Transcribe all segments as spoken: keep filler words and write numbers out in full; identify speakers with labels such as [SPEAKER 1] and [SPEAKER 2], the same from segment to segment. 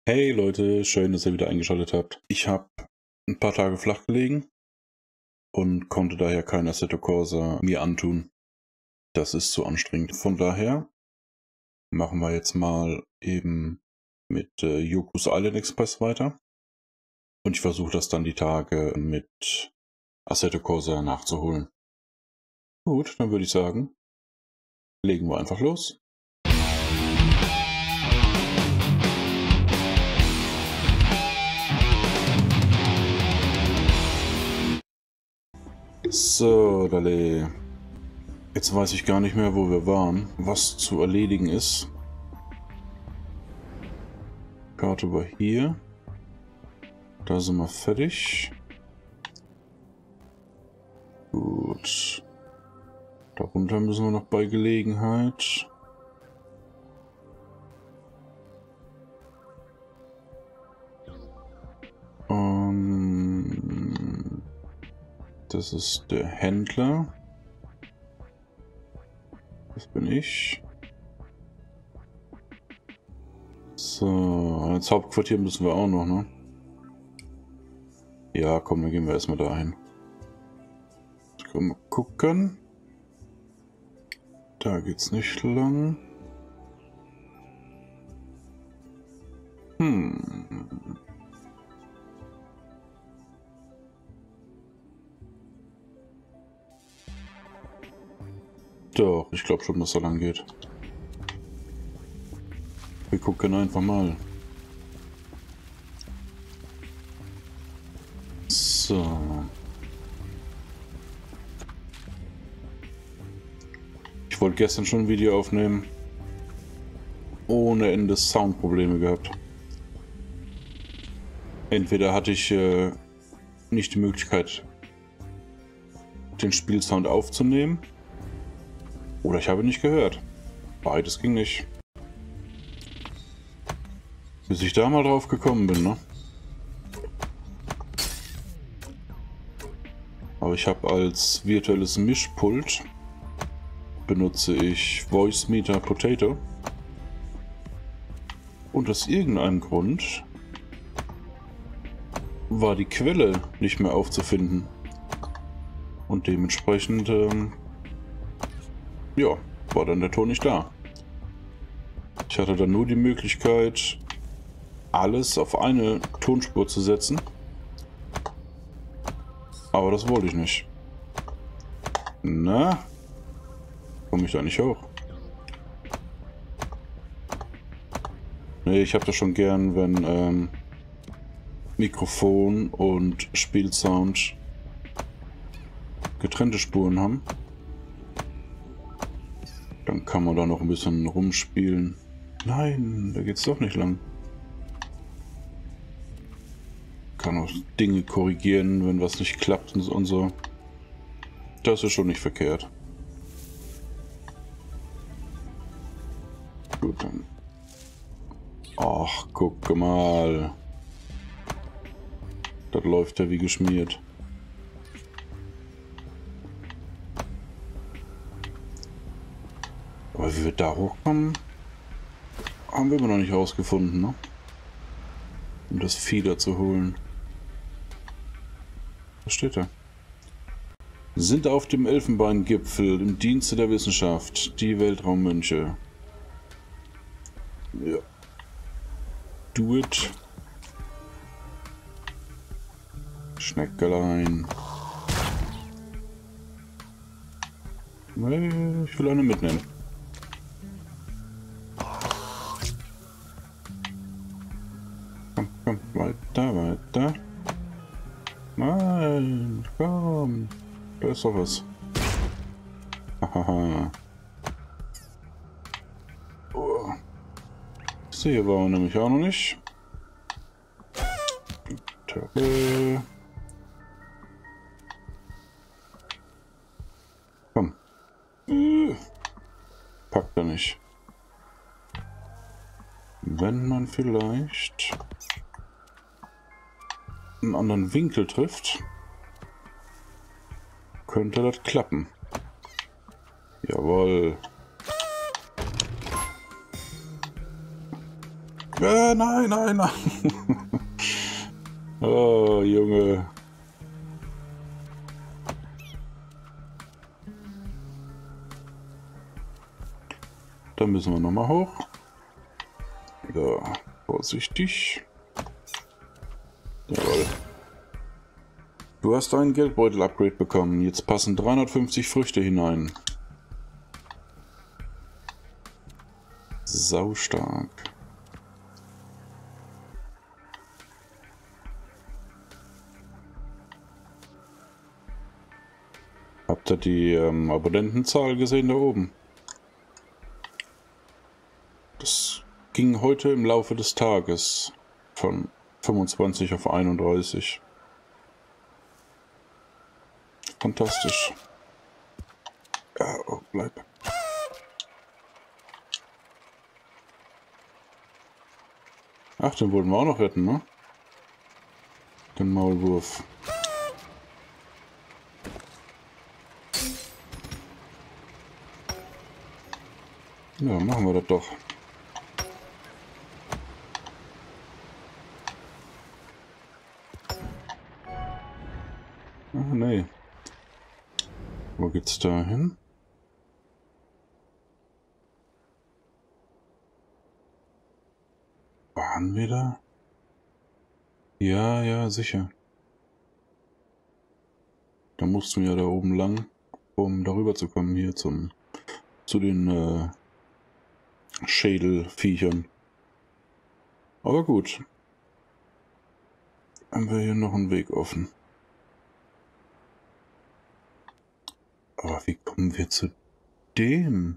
[SPEAKER 1] Hey Leute, schön, dass ihr wieder eingeschaltet habt. Ich habe ein paar Tage flach gelegen und konnte daher kein Assetto Corsa mir antun. Das ist zu anstrengend. Von daher machen wir jetzt mal eben mit äh, Yoku's Island Express weiter. Und ich versuche das dann die Tage mit Assetto Corsa nachzuholen. Gut, dann würde ich sagen, legen wir einfach los. So, Dalle. Jetzt weiß ich gar nicht mehr, wo wir waren, was zu erledigen ist. Karte war hier. Da sind wir fertig. Gut. Darunter müssen wir noch bei Gelegenheit. Ähm, das ist der Händler. Das bin ich. So, ins Hauptquartier müssen wir auch noch, ne? Ja, komm, dann gehen wir erstmal dahin. Ich kann mal gucken. Da geht's nicht lang. Hm. Doch, ich glaube schon, dass er lang geht. Wir gucken einfach mal. So. Ich wollte gestern schon ein Video aufnehmen. Ohne Ende Soundprobleme gehabt. Entweder hatte ich äh, nicht die Möglichkeit, den Spielsound aufzunehmen, oder ich habe nicht gehört. Beides ging nicht. Bis ich da mal drauf gekommen bin, ne? Aber ich habe als virtuelles Mischpult benutze ich Voicemeeter Potato. Und aus irgendeinem Grund war die Quelle nicht mehr aufzufinden. Und dementsprechend, ähm, ja, war dann der Ton nicht da. Ich hatte dann nur die Möglichkeit, alles auf eine Tonspur zu setzen. Aber das wollte ich nicht. Na? Komme ich da nicht hoch? Nee, ich habe das schon gern, wenn ähm, Mikrofon und Spielsound getrennte Spuren haben. Dann kann man da noch ein bisschen rumspielen. Nein, da geht's doch nicht lang. Kann auch Dinge korrigieren, wenn was nicht klappt und so. Das ist schon nicht verkehrt. Gut, dann. Ach, guck mal. Das läuft ja wie geschmiert. Aber wie wir da hochkommen, haben wir immer noch nicht rausgefunden, ne? Um das Fieder zu holen. Was steht da? Sind auf dem Elfenbeingipfel im Dienste der Wissenschaft die Weltraummönche. Ja. Do it. Schneckelein. Nee, ich will eine mitnehmen. Komm, komm, weiter, weiter. Nein, komm. Da ist doch was. Hahaha. Oh. So, hier waren wir nämlich auch noch nicht. Töre. Komm. Äh. Packt er nicht. Wenn man vielleicht einen anderen Winkel trifft, könnte das klappen. Jawohl. Äh, nein, nein, nein. Oh, Junge. Dann müssen wir nochmal hoch. Ja, vorsichtig. Jawohl. Du hast ein Geldbeutel-Upgrade bekommen. Jetzt passen dreihundertfünfzig Früchte hinein. Saustark. Habt ihr die ähm, Abonnentenzahl gesehen da oben? Das ging heute im Laufe des Tages von fünfundzwanzig auf einunddreißig. Fantastisch. Ja, oh, bleib. Ach, den wollten wir auch noch retten, ne? Den Maulwurf. Ja, machen wir das doch. Ach, nee. Wo geht's da hin? Waren wir da? Ja, ja, sicher. Da mussten wir ja da oben lang, um darüber zu kommen, hier zum zu den äh, Schädelviechern. Aber gut. Haben wir hier noch einen Weg offen. Aber wie kommen wir zu dem?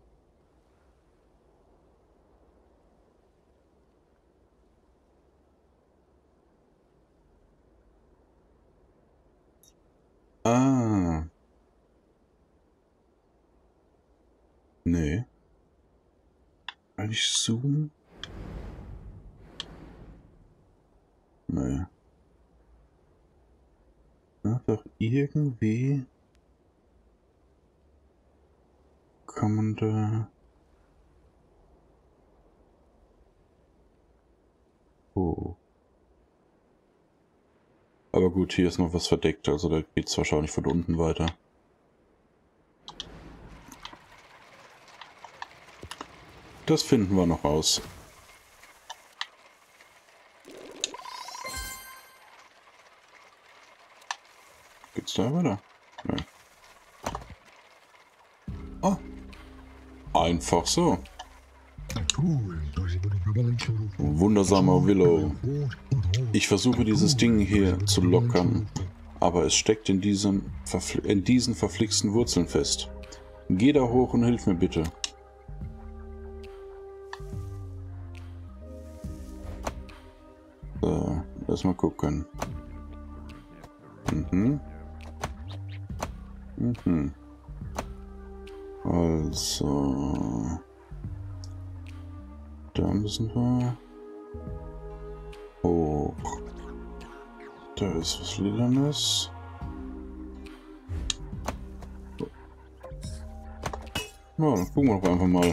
[SPEAKER 1] Ah. Nee. Kann ich zoomen? Nee. Na, doch irgendwie kann man da... Oh. Aber gut, hier ist noch was verdeckt, also da geht es wahrscheinlich von unten weiter. Das finden wir noch raus. Geht's da weiter? Nee. Ah. Einfach so. Wundersamer Willow. Ich versuche dieses Ding hier zu lockern, aber es steckt in diesen, in diesen verflixten Wurzeln fest. Geh da hoch und hilf mir bitte. So, lass mal gucken. Mhm. Mhm. Also... Da müssen wir hoch. Da ist was Lilanes. Na, dann gucken wir doch einfach mal.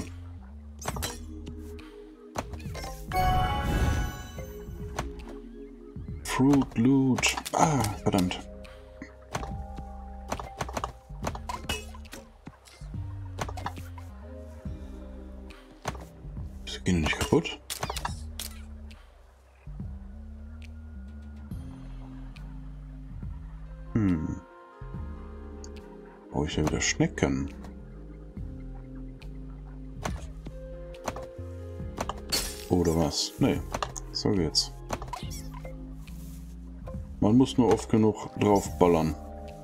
[SPEAKER 1] Fruit Loot. Ah, verdammt. Das geht nicht kaputt. Hm. Brauche ich ja wieder Schnecken. Oder was? Nee. So geht's. Man muss nur oft genug drauf ballern.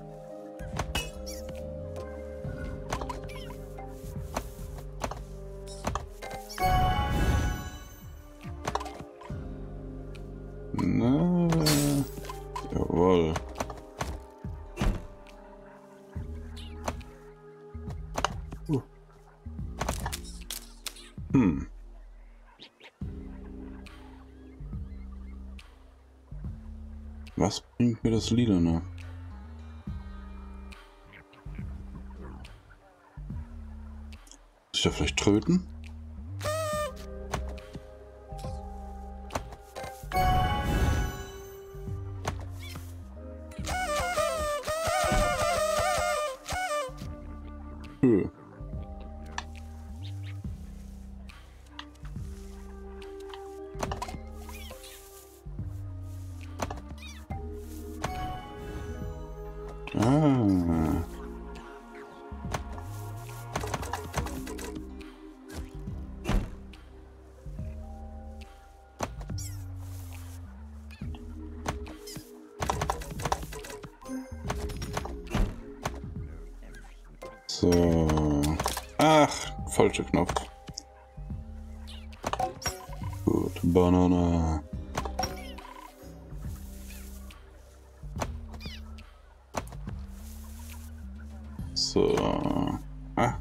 [SPEAKER 1] Na, jawohl. Uh. Hm. Was bringt mir das Lilane? Muss ich da vielleicht tröten? Höhe. Ah. So. Ach, falscher Knopf. Gut, Banana. So. Ah.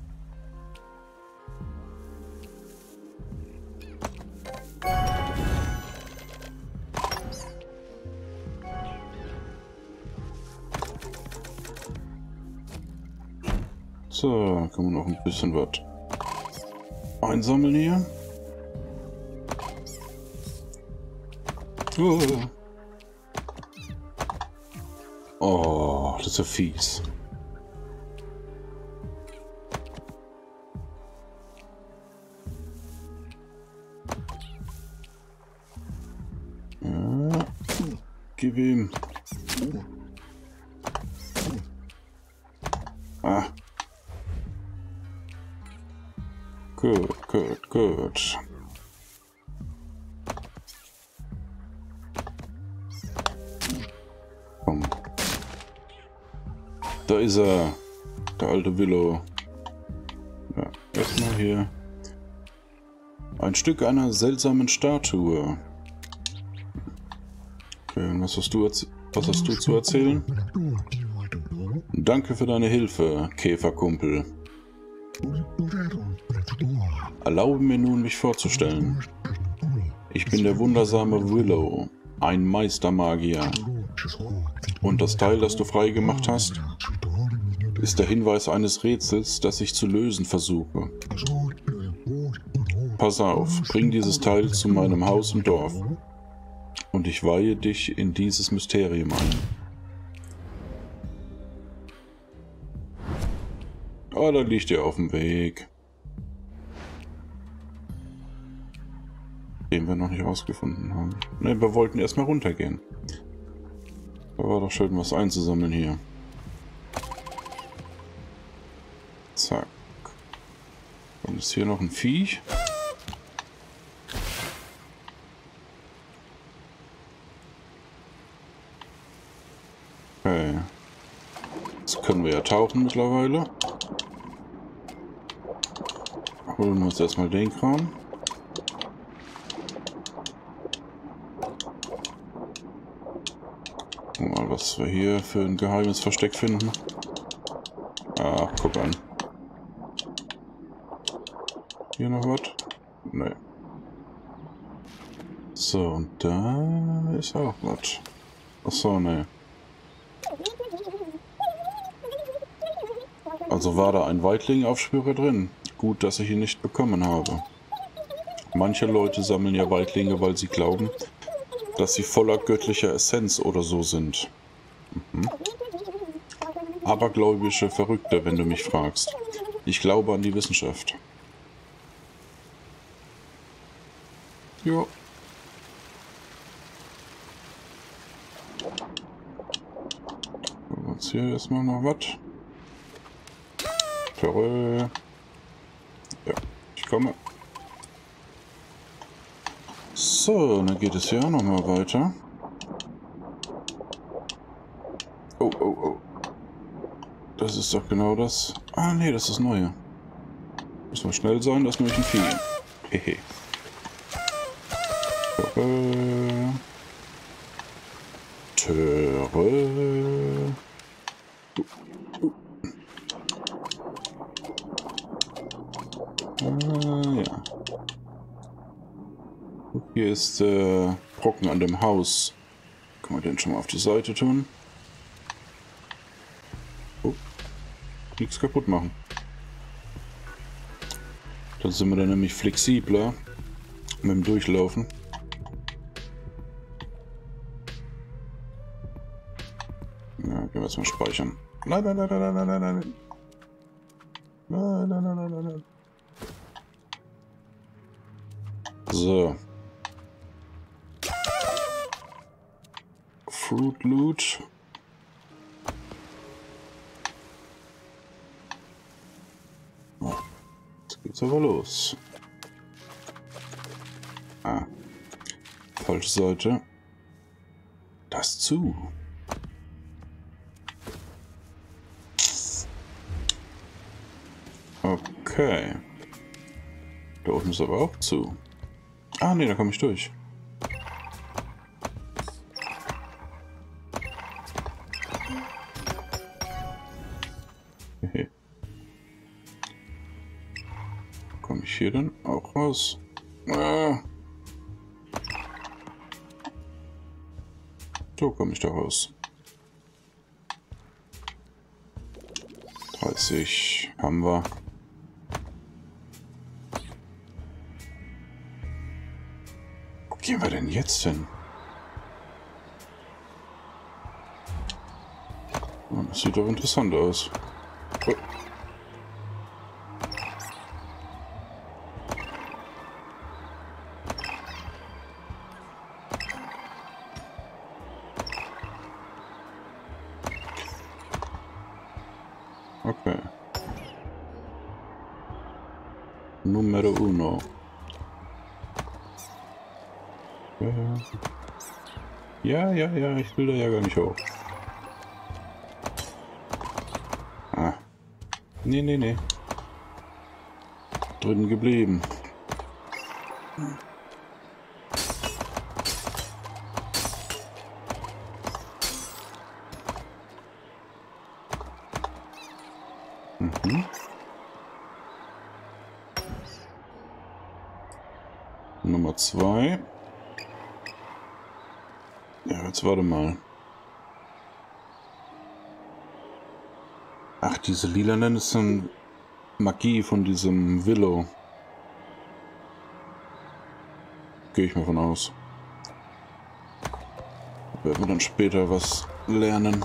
[SPEAKER 1] So, kann man noch ein bisschen was einsammeln hier. Oh, oh, das ist ja fies. Ja, gib ihm. Ah. Gut, gut, gut. Komm. Da ist er. Der alte Willow. Ja, erstmal hier. Ein Stück einer seltsamen Statue. Okay, was hast du, was hast du zu erzählen? Danke für deine Hilfe, Käferkumpel. Erlaube mir nun, mich vorzustellen. Ich bin der wundersame Willow, ein Meistermagier. Und das Teil, das du freigemacht hast, ist der Hinweis eines Rätsels, das ich zu lösen versuche. Pass auf, bring dieses Teil zu meinem Haus im Dorf. Und ich weihe dich in dieses Mysterium ein. Ah, da liegt er auf dem Weg. Den wir noch nicht rausgefunden haben. Ne, wir wollten erstmal runtergehen. Da war doch schön was einzusammeln hier. Zack. Dann ist hier noch ein Viech. Okay. Jetzt können wir ja tauchen mittlerweile. Holen wir uns erstmal den Kram. Mal, was wir hier für ein geheimes Versteck finden. Ah, guck an. Hier noch was? Nee. So, und da ist auch was. Achso, ne. Also war da ein Weitling-Aufspürer drin. Gut, dass ich ihn nicht bekommen habe. Manche Leute sammeln ja Weitlinge, weil sie glauben, dass sie voller göttlicher Essenz oder so sind. Mhm. Abergläubische Verrückte, wenn du mich fragst. Ich glaube an die Wissenschaft. Jo. Jetzt hier erstmal noch was. Terrö. Ja, ich komme. So, dann geht es ja nochmal weiter. Oh, oh, oh. Das ist doch genau das. Ah, nee, das ist das Neue. Muss mal schnell sein, das ist nämlich ein Vieh. Hehe. Töre. Töre. Uh, uh. Ah, ja. Hier ist äh, Brocken an dem Haus. Kann man den schon mal auf die Seite tun? Oh. Nichts kaputt machen. Dann sind wir dann nämlich flexibler mit dem Durchlaufen. Ja, gehen wir jetzt mal speichern. Nein, nein, nein, nein, nein, nein, nein. Nein, nein, nein, nein, nein, nein. So. Fruit Loot. Oh, jetzt geht's aber los. Ah. Falsche Seite. Das zu. Okay. Da unten ist aber auch zu. Ah, ne, da komme ich durch. Komme ich hier dann auch raus? Ah. So komme ich da raus. dreißig haben wir. Wo gehen wir denn jetzt hin? Oh, das sieht doch interessant aus. Oh. Okay. Numero uno. Ja, ja, ja, ich will da ja gar nicht hoch. Ah. Nee, nee, nee. Drin geblieben. Mhm. Nummer zwei. Ja, jetzt warte mal. Ach, diese lilanen ist dann Magie von diesem Willow. Gehe ich mal von aus. Werden wir dann später was lernen.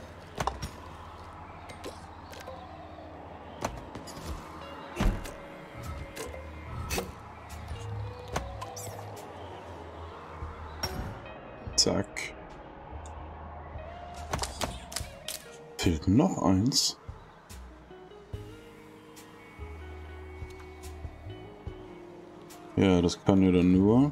[SPEAKER 1] Zack. Fehlt noch eins. Ja, das kann ja dann nur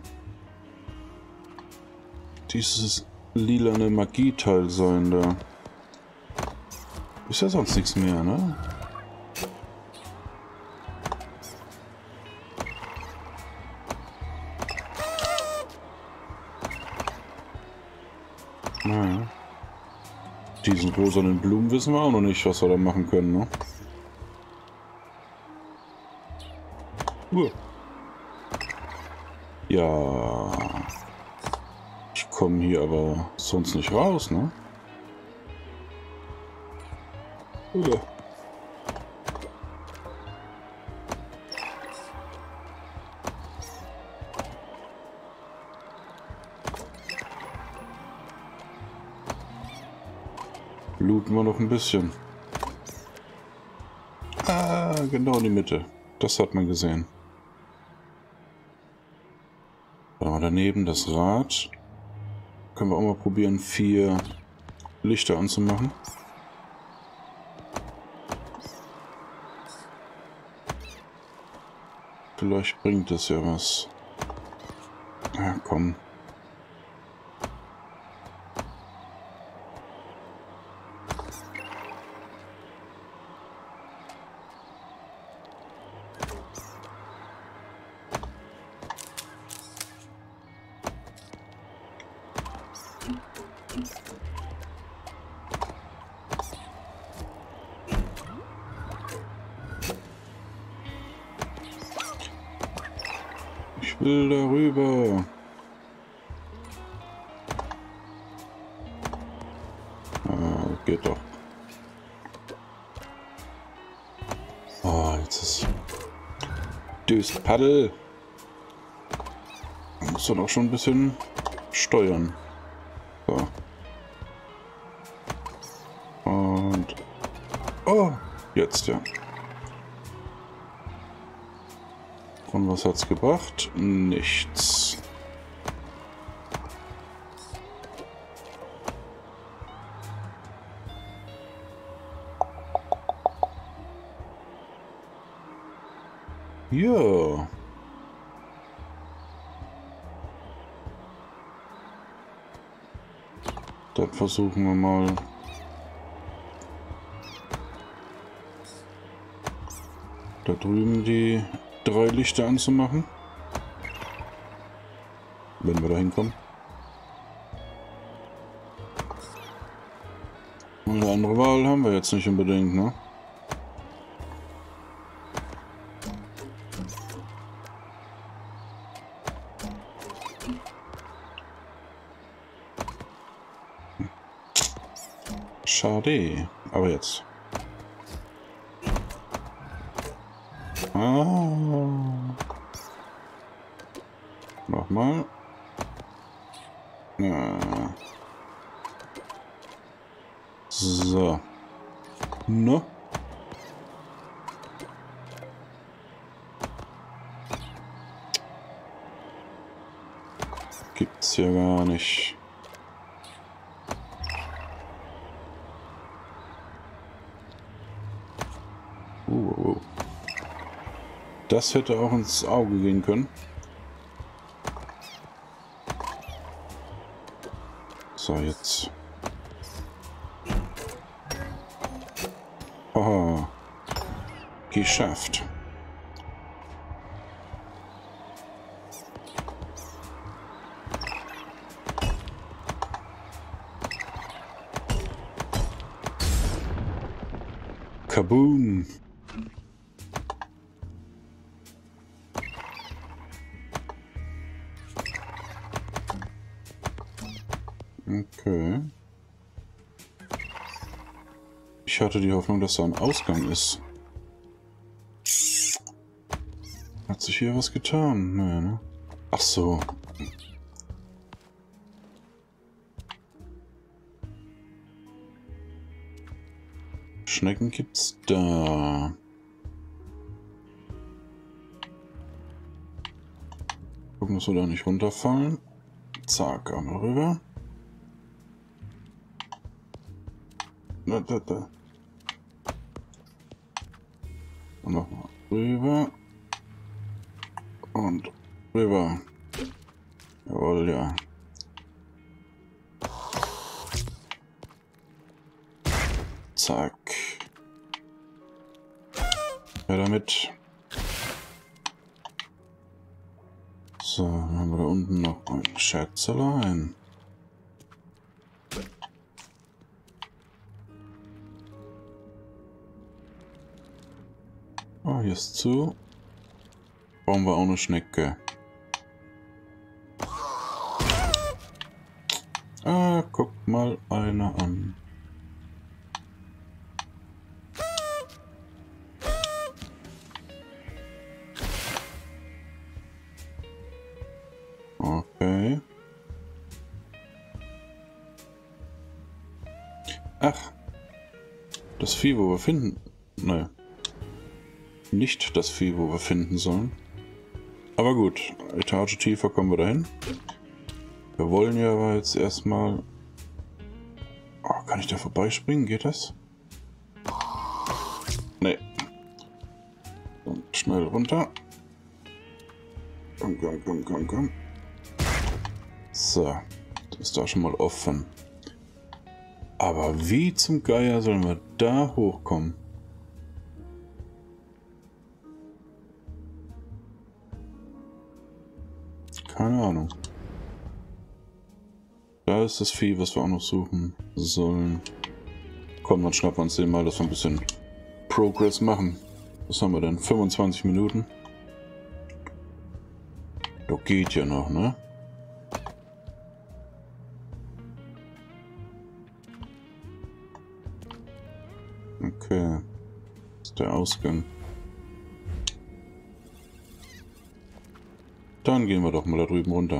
[SPEAKER 1] dieses lilane Magieteil sein da. Ist ja sonst nichts mehr, ne? Naja. Diesen rosanen Blumen wissen wir auch noch nicht, was wir da machen können, ne? Uh. Ja. Ich komme hier aber sonst nicht raus, ne? Uh. Looten wir noch ein bisschen. Ah, genau in die Mitte. Das hat man gesehen. Da daneben das Rad. Können wir auch mal probieren, vier Lichter anzumachen. Vielleicht bringt das ja was. Ja, komm. Ich will darüber. Ah, geht doch. Oh, jetzt ist das Paddel. Man muss dann auch schon ein bisschen steuern. So. Und oh, jetzt ja. Und was hat's gebracht? Nichts. Ja. Dann versuchen wir mal. Da drüben die drei Lichter anzumachen. Wenn wir da hinkommen. Eine andere Wahl haben wir jetzt nicht unbedingt, ne? Schade. Aber jetzt. Ah. Nochmal. Ja. So. Ne? Gibt's ja gar nicht. Uh, uh. Das hätte auch ins Auge gehen können. So, jetzt. Haha. Geschafft. Kaboom. Okay. Ich hatte die Hoffnung, dass da ein Ausgang ist. Hat sich hier was getan? Nee, ne? Ach so. Schnecken gibt's da. Gucken, dass wir da nicht runterfallen. Zack, einmal rüber. Da, da, da. Und nochmal rüber. Und rüber. Jawohl, ja. Zack. Ja, damit. So, dann haben wir da unten noch ein Schätzelein. Oh, hier ist zu. Brauchen wir auch eine Schnecke. Ah, guck mal einer an. Okay. Ach. Das Vieh, wo wir finden... Naja. Nicht das Vieh, wo wir finden sollen. Aber gut, Etage tiefer kommen wir dahin. Wir wollen ja aber jetzt erstmal... Oh, kann ich da vorbeispringen? Geht das? Nee. Und schnell runter. Komm, komm, komm, komm, komm. So, das ist da schon mal offen. Aber wie zum Geier sollen wir da hochkommen? Keine Ahnung. Da ist das Vieh, was wir auch noch suchen sollen. Komm, dann schnappen wir uns den mal, dass wir ein bisschen Progress machen. Was haben wir denn? fünfundzwanzig Minuten? Doch geht ja noch, ne? Okay. Das ist der Ausgang. Dann gehen wir doch mal da drüben runter.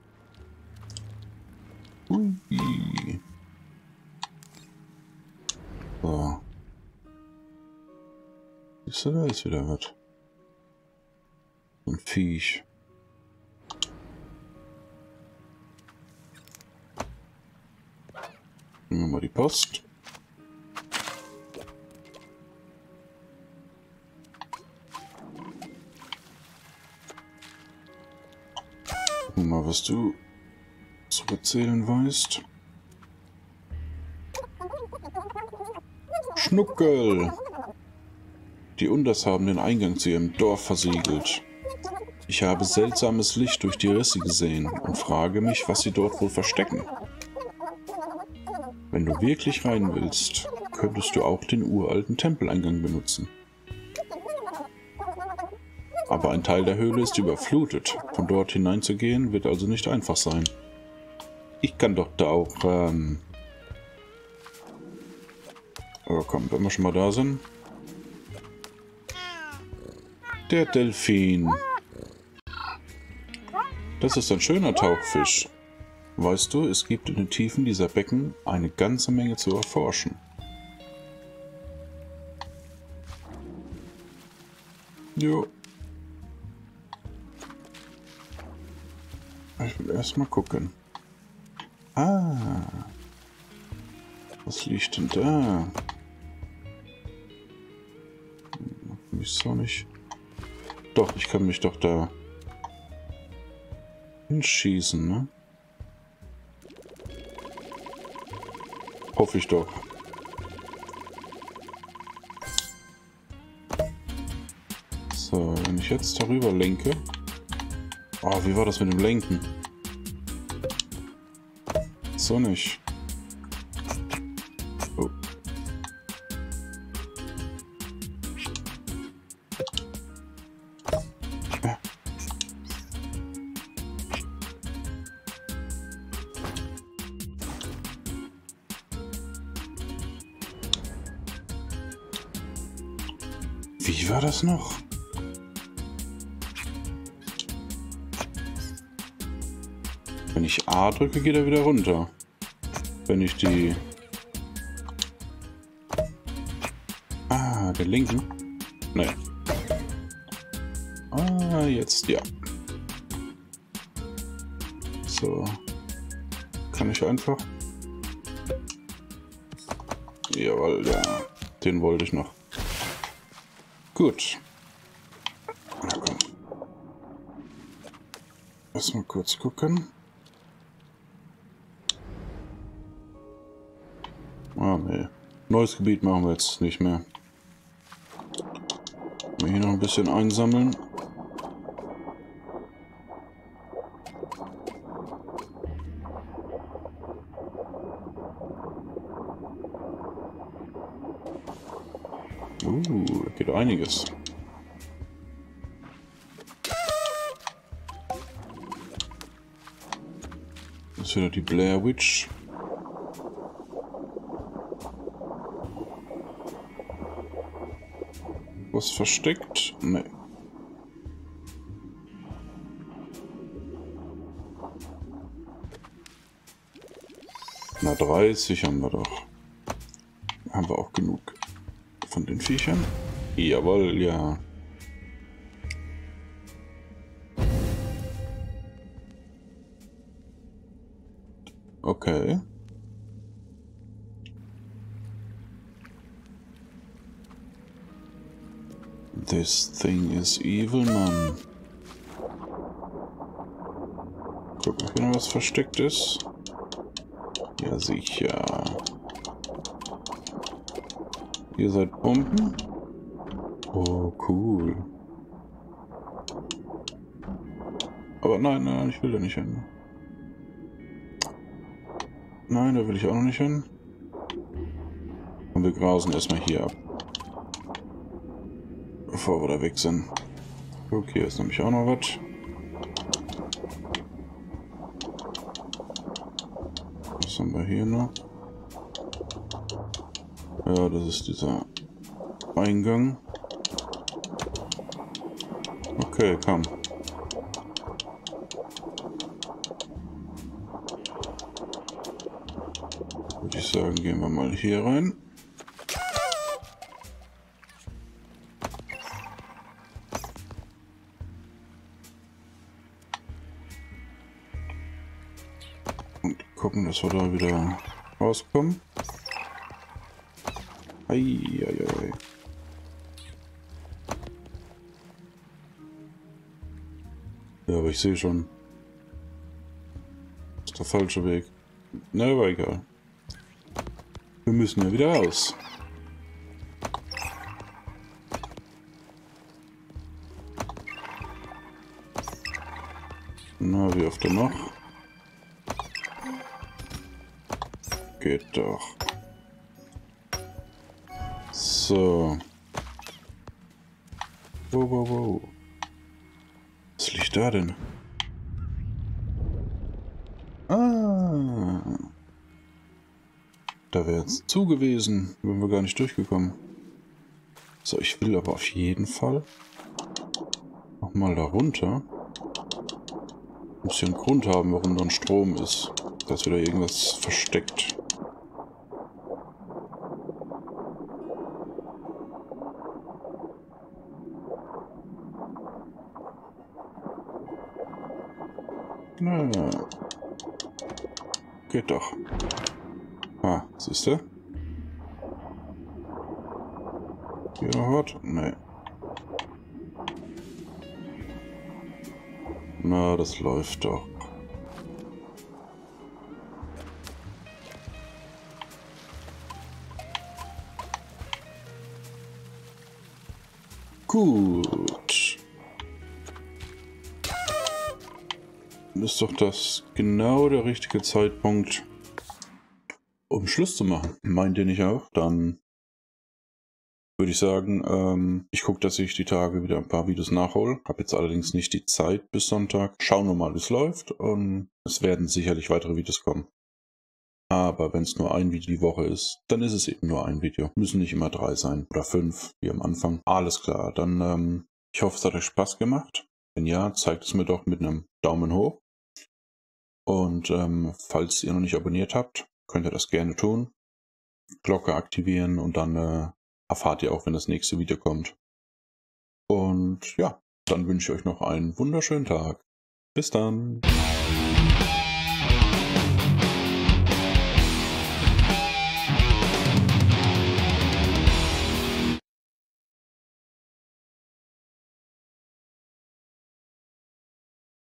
[SPEAKER 1] Ui. So. Siehst du, da ist wieder was. So ein Viech. Nehmen wir mal die Post. Gucken wir mal, was du zu erzählen weißt. Schnuckel! Die Unders haben den Eingang zu ihrem Dorf versiegelt. Ich habe seltsames Licht durch die Risse gesehen und frage mich, was sie dort wohl verstecken. Wenn du wirklich rein willst, könntest du auch den uralten Tempeleingang benutzen. Aber ein Teil der Höhle ist überflutet. Von dort hineinzugehen wird also nicht einfach sein. Ich kann doch da auch, ähm... Aber komm, wenn wir schon mal da sind. Der Delfin. Das ist ein schöner Tauchfisch. Weißt du, es gibt in den Tiefen dieser Becken eine ganze Menge zu erforschen. Jo. Ich will erst mal gucken. Ah. Was liegt denn da? Ich auch nicht. Doch, ich kann mich doch da hinschießen, ne? Hoffe ich doch. So, wenn ich jetzt darüber lenke. Oh, wie war das mit dem Lenken? So nicht. Oh. Ja. Wie war das noch? Wenn ich A drücke, geht er wieder runter. Wenn ich die... Ah, den linken? Nee. Ah, jetzt ja. So. Kann ich einfach... Jawohl, ja. Den wollte ich noch. Gut. Na komm. Erstmal kurz gucken. Ah, nee. Neues Gebiet machen wir jetzt nicht mehr. Mal hier noch ein bisschen einsammeln. Uh, da geht einiges. Das ist wieder die Blair Witch. Was versteckt? Nee. Na, dreißig haben wir doch. Haben wir auch genug von den Viechern? Jawohl, ja. Okay. This thing is evil, Mann. Guck, ob hier noch was versteckt ist. Ja, sicher. Ihr seid Bomben? Oh, cool. Aber nein, nein, ich will da nicht hin. Nein, da will ich auch noch nicht hin. Und wir grasen erstmal hier ab. Bevor wir da weg sind. Okay, ist nämlich auch noch was. Was haben wir hier noch? Ja, das ist dieser Eingang. Okay, komm. Würde ich sagen, gehen wir mal hier rein. Gucken, dass wir da wieder rauskommen. Eieiei. Ja, aber ich sehe schon. Das ist der falsche Weg. Na, aber egal. Wir müssen ja wieder raus. Na, wie oft denn noch? Geht doch. So. Wow, wow, wow. Was liegt da denn? Ah. Da wäre jetzt zu gewesen. Wären wir gar nicht durchgekommen. So, ich will aber auf jeden Fall nochmal da runter. Muss ja einen Grund haben, warum da ein Strom ist. Da ist wieder irgendwas versteckt. Na, geht doch. Ah, siehst du? Hier noch was? Nee. Na, das läuft doch. Gut. Dann ist doch das genau der richtige Zeitpunkt, um Schluss zu machen. Meint ihr nicht auch? Dann würde ich sagen, ähm, ich gucke, dass ich die Tage wieder ein paar Videos nachhole. Habe jetzt allerdings nicht die Zeit bis Sonntag. Schauen wir mal, wie es läuft. Und es werden sicherlich weitere Videos kommen. Aber wenn es nur ein Video die Woche ist, dann ist es eben nur ein Video. Müssen nicht immer drei sein oder fünf, wie am Anfang. Alles klar, dann ähm, ich hoffe, es hat euch Spaß gemacht. Wenn ja, zeigt es mir doch mit einem Daumen hoch. Und ähm, falls ihr noch nicht abonniert habt, könnt ihr das gerne tun. Glocke aktivieren und dann äh, erfahrt ihr auch, wenn das nächste Video kommt. Und ja, dann wünsche ich euch noch einen wunderschönen Tag. Bis dann.